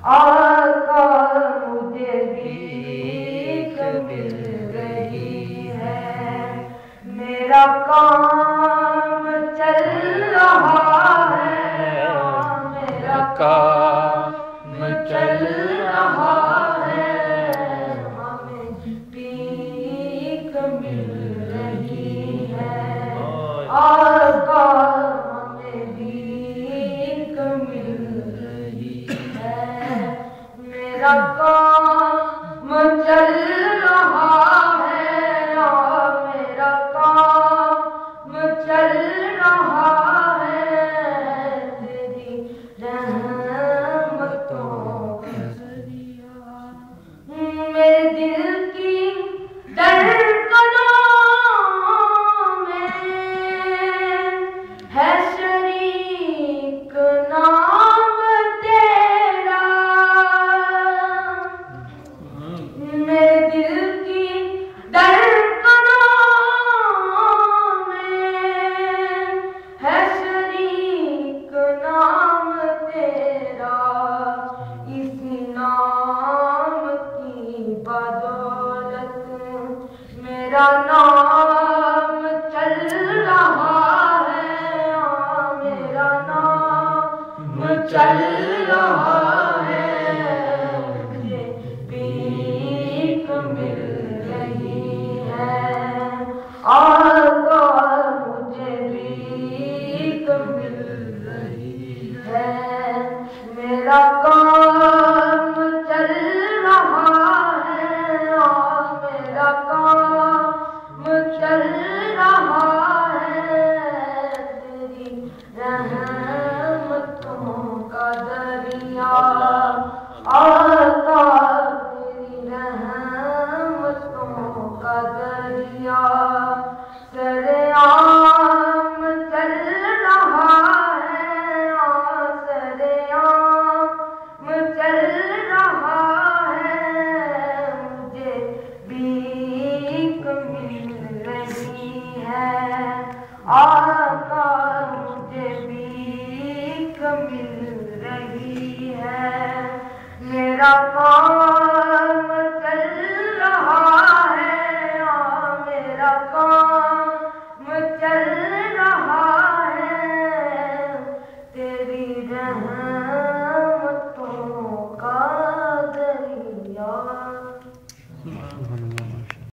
आका मुझे भीख मिल रही है, मेरा काम चल रहा है, मेरा काम चल रहा है, हमें भीख मिल रही है, आका हमें भीख मिल रही है, मेरा काम चल रहा है, मेरा काम चल रहा है, तेरी रहमतों का ज़रिया, मेरे दिल की धड़कनों में है शरीक नाम तेरा, मेरे दिल की धड़कनों में है शरीक नाम तेरा, इसी नाम की बदौलत मेरा नाम चल रहा है, मेरा नाम चल रहा है, मुझे भीख मिल रही है, आका मुझे भीख मिल रही है, मेरा काम चल रहा है, मेरा काम चल रहा है, तेरी रहमतों का दरिया, आका तेरी रहमतों का दरिया, सरेआम चल रहा है, सरेआम चल रहा है, मुझे भीख मिल रही है, आका मुझे भीख मिल रही है, मेरा